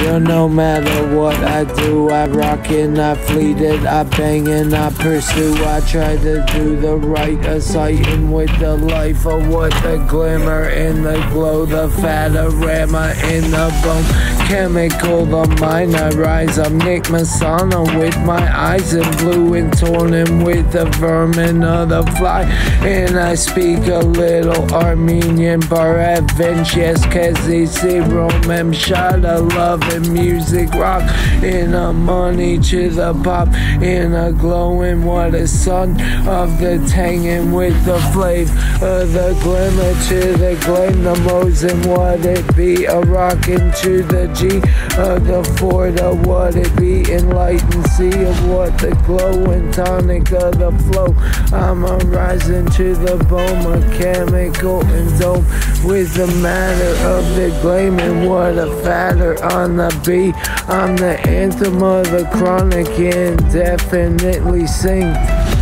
Yo, no matter what I do, I rock and I fleet it, I bang and I pursue. I try to do the right, a sighting with the life of what the glimmer and the glow, the fatorama in the bone. Chemical, the mind I rise. I'm Nick Masana with my eyes in blue and torn with the vermin of the fly. And I speak a little Armenian Baravinch, yes, Kezi Romem shot of love and music rock. In a money to the pop, in a glowing what a sun of the tangin with the flame of the glimmer to the gleam, the modes and what it be a rockin' to the G of the Ford of what it be enlightened sea of what the glow and tonic of the flow. I'm a rising to the bone, mechanical and dome with the matter of the gleam and what a fatter on the beat. I'm the anthem of the chronic and definitely sing.